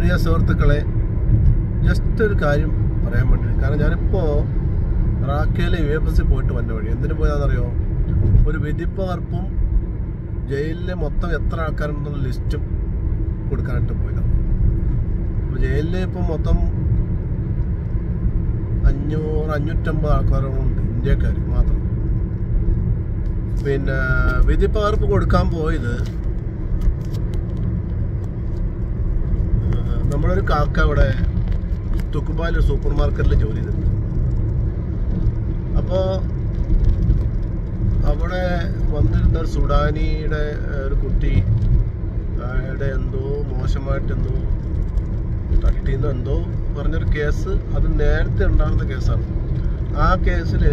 പ്രിയ സുഹൃത്തുക്കളെ, ജസ്റ്റ് ഒരു കാര്യം പറയാൻ വേണ്ടി. കാരണം ഞാനിപ്പോൾ റാക്കയിലെ UFC പോയിട്ട് വന്ന വഴി എന്തിനു പോയാണെന്നറിയോ? ഒരു വിധിപ്പകർപ്പും ജയിലിലെ മൊത്തം എത്ര ആൾക്കാരുണ്ടെന്നുള്ള ലിസ്റ്റും കൊടുക്കാനായിട്ട് പോയതാണ്. അപ്പോൾ ജയിലിൽ ഇപ്പോൾ മൊത്തം 500-550 ആൾക്കാരുണ്ട്, ഇന്ത്യക്കാർ മാത്രം. പിന്നെ വിധിപ്പകർപ്പ് കൊടുക്കാൻ പോയത് നമ്മളൊരു കാക്ക അവിടെ തുക്കുപാൽ സൂപ്പർ മാർക്കറ്റിൽ ജോലി ചെയ്തിട്ടുണ്ട്. അപ്പോൾ അവിടെ വന്നിരുന്ന ഒരു സുഡാനിയുടെ ഒരു കുട്ടി എന്തോ മോശമായിട്ടെന്തോ തട്ടിന്ന് എന്തോ പറഞ്ഞൊരു കേസ്, അത് നേരത്തെ ഉണ്ടാകുന്ന കേസാണ്. ആ കേസിൽ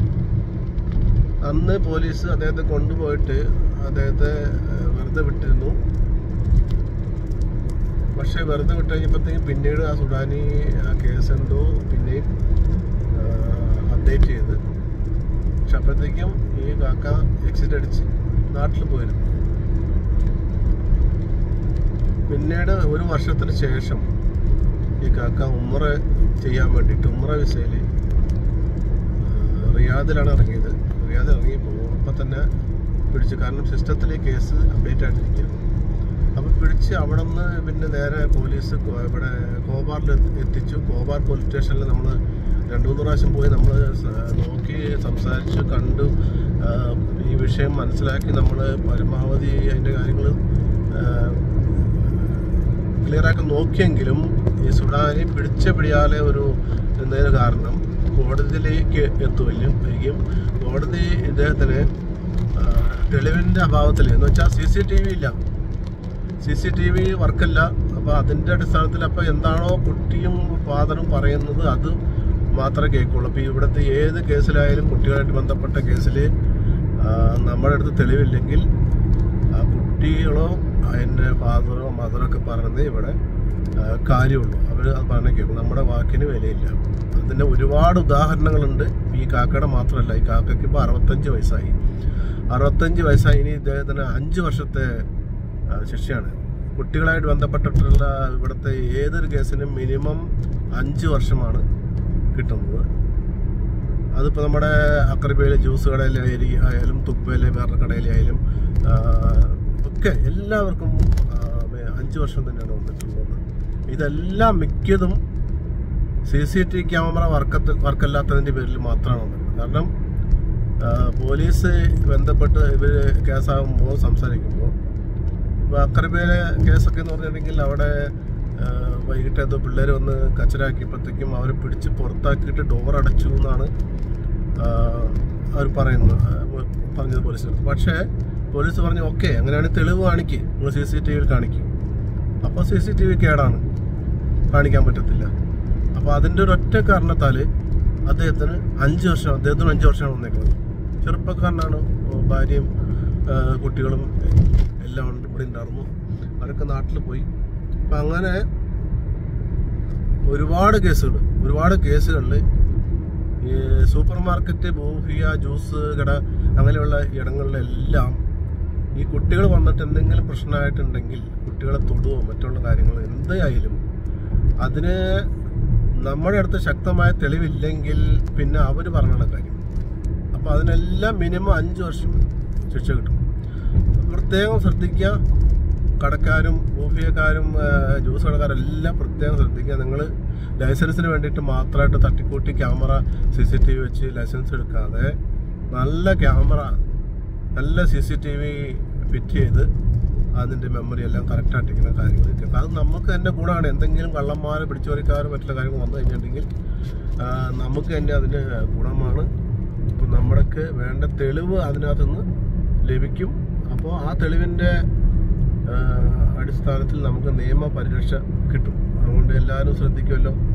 അന്ന് പോലീസ് അദ്ദേഹത്തെ കൊണ്ടുപോയിട്ട് അദ്ദേഹത്തെ വെറുതെ വിട്ടിരുന്നു. പക്ഷെ വെറുതെ വിട്ട് കഴിഞ്ഞപ്പോഴത്തേക്കും പിന്നീട് ആ സുഡാനി ആ കേസ് എന്തോ പിന്നെയും അപ്ഡേറ്റ് ചെയ്ത്, പക്ഷെ അപ്പോഴത്തേക്കും ഈ കാക്ക എക്സിറ്റ് അടിച്ച് നാട്ടിൽ പോയിരുന്നു. പിന്നീട് ഒരു വർഷത്തിന് ശേഷം ഈ കാക്ക ഉംറ ചെയ്യാൻ വേണ്ടിയിട്ട് ഉംറ വിസയിൽ റിയാദിലാണ് ഇറങ്ങിയത്. റിയാദിൽ ഇറങ്ങിയപ്പോൾ അപ്പം തന്നെ പിടിച്ചു. കാരണം സിസ്റ്റത്തിൽ ഈ കേസ് അപ്ഡേറ്റ് ആയിട്ടിരിക്കുകയാണ്. അപ്പോൾ പിടിച്ച് അവിടെ നിന്ന് പിന്നെ നേരെ പോലീസ് ഇവിടെ കോബാറിൽ എത്തിച്ചു. കോബാർ പോലീസ് സ്റ്റേഷനിൽ നമ്മൾ 2-3 പ്രാവശ്യം പോയി നമ്മൾ നോക്കി സംസാരിച്ച് കണ്ടു, ഈ വിഷയം മനസ്സിലാക്കി നമ്മൾ പരമാവധി അതിൻ്റെ കാര്യങ്ങൾ ക്ലിയറാക്കി നോക്കിയെങ്കിലും ഈ സുഡാനി പിടിയാലെ ഒരു എന്തെങ്കിലും കാരണം കോടതിയിലേക്ക് എത്തുകയും കോടതി ഇദ്ദേഹത്തിന് തെളിവിൻ്റെ അഭാവത്തിൽ എന്ന് വെച്ചാൽ CCTV ഇല്ല, CCTV വർക്കല്ല. അപ്പോൾ അതിൻ്റെ അടിസ്ഥാനത്തിൽ അപ്പോൾ എന്താണോ കുട്ടിയും ഫാദറും പറയുന്നത് അത് മാത്രമേ കേൾക്കുള്ളൂ. അപ്പോൾ ഇവിടുത്തെ ഏത് കേസിലായാലും കുട്ടികളായിട്ട് ബന്ധപ്പെട്ട കേസിൽ നമ്മുടെ അടുത്ത് തെളിവില്ലെങ്കിൽ ആ കുട്ടികളോ അതിൻ്റെ ഫാദറോ മദറൊക്കെ പറഞ്ഞത് ഇവിടെ കാര്യമുള്ളൂ. അവർ അത് പറഞ്ഞേ കേൾക്കും. നമ്മുടെ വാക്കിന് വിലയില്ല. അതിൻ്റെ ഒരുപാട് ഉദാഹരണങ്ങളുണ്ട്. ഈ കാക്കയുടെ മാത്രമല്ല, ഈ കാക്കയ്ക്ക് ഇപ്പോൾ 65 വയസ്സായി. 65 വയസ്സായി. ഇനി ഇദ്ദേഹത്തിന് 5 വർഷത്തെ ശിക്ഷയാണ്. കുട്ടികളായിട്ട് ബന്ധപ്പെട്ടിട്ടുള്ള ഇവിടുത്തെ ഏതൊരു കേസിനും മിനിമം 5 വർഷമാണ് കിട്ടുന്നത്. അതിപ്പോൾ നമ്മുടെ അക്രബയിലെ ജ്യൂസ് കടയിലായാലും തുപ്പയിലെ വേറെ കടയിലായാലും ഒക്കെ എല്ലാവർക്കും 5 വർഷം തന്നെയാണ് വന്നിട്ടുള്ളത്. ഇതെല്ലാം മിക്കതും CCTV ക്യാമറ വർക്കല്ലാത്തതിൻ്റെ പേരിൽ മാത്രമാണ് വന്നത്. കാരണം പോലീസ് ബന്ധപ്പെട്ട് ഇവർ കേസാകുമ്പോൾ സംസാരിക്കുമ്പോൾ ഇപ്പോൾ അക്രബയിലെ കേസൊക്കെ എന്ന് പറഞ്ഞിട്ടുണ്ടെങ്കിൽ അവിടെ വൈകിട്ട് എന്തോ പിള്ളേർ വന്ന് കച്ചരാക്കിയപ്പോഴത്തേക്കും അവരെ പിടിച്ച് പുറത്താക്കിയിട്ട് ഡോർ അടച്ചു എന്നാണ് അവർ പറഞ്ഞത് പോലീസ്. പക്ഷേ പോലീസ് പറഞ്ഞു ഓക്കെ, അങ്ങനെയാണെങ്കിൽ തെളിവ് കാണിക്കുക, നിങ്ങൾ CCTVയിൽ കാണിക്കും. അപ്പോൾ CCTV കേടാണ്, കാണിക്കാൻ പറ്റത്തില്ല. അപ്പോൾ അതിൻ്റെ ഒരൊറ്റ കാരണത്താൽ അദ്ദേഹത്തിന് 5 വർഷമാണ് വന്നേക്കുന്നത്. ചെറുപ്പക്കാരനാണ്, ഭാര്യയും കുട്ടികളും എല്ലാം ഇവിടെ ഉണ്ടായിരുന്നു. അവരൊക്കെ നാട്ടിൽ പോയി. അപ്പം അങ്ങനെ ഒരുപാട് കേസുകളിൽ ഈ സൂപ്പർ മാർക്കറ്റ്, ബൂഫിയ, ജ്യൂസ് കട അങ്ങനെയുള്ള ഇടങ്ങളിലെല്ലാം ഈ കുട്ടികൾ വന്നിട്ട് എന്തെങ്കിലും പ്രശ്നമായിട്ടുണ്ടെങ്കിൽ കുട്ടികളെ തൊടുവോ മറ്റുള്ള കാര്യങ്ങൾ എന്തായാലും അതിന് നമ്മുടെ അടുത്ത് ശക്തമായ തെളിവില്ലെങ്കിൽ പിന്നെ അവർ പറഞ്ഞുള്ള കാര്യം. അപ്പോൾ അതിനെല്ലാം മിനിമം 5 വർഷം ശിക്ഷ കിട്ടും. പ്രത്യേകം ശ്രദ്ധിക്കുക. കടക്കാരും ബൂഫിയക്കാരും ജ്യൂസ് കടക്കാരെല്ലാം പ്രത്യേകം ശ്രദ്ധിക്കുക. നിങ്ങൾ ലൈസൻസിന് വേണ്ടിയിട്ട് മാത്രമായിട്ട് തട്ടിക്കൂട്ടി ക്യാമറ CCTV വെച്ച് ലൈസൻസ് എടുക്കാതെ നല്ല ക്യാമറ, നല്ല CCTV ഫിറ്റ് ചെയ്ത് അതിൻ്റെ മെമ്മറി എല്ലാം കറക്റ്റായിട്ടിരിക്കുന്ന കാര്യങ്ങളൊക്കെ അത് നമുക്ക് തന്നെ ഗുണമാണ്. എന്തെങ്കിലും കള്ളന്മാരെ പിടിച്ചുപറിക്കാരും മറ്റുള്ള കാര്യങ്ങൾ വന്നു കഴിഞ്ഞിട്ടുണ്ടെങ്കിൽ നമുക്ക് തന്നെ അതിന് ഗുണമാണ്. ഇപ്പോൾ നമ്മൾക്ക് വേണ്ട തെളിവ് അതിനകത്തുനിന്ന് ലഭിക്കും. അപ്പോൾ ആ തെളിവിൻ്റെ അടിസ്ഥാനത്തിൽ നമുക്ക് നിയമപരിരക്ഷ കിട്ടും. അതുകൊണ്ട് എല്ലാവരും ശ്രദ്ധിക്കുമല്ലോ.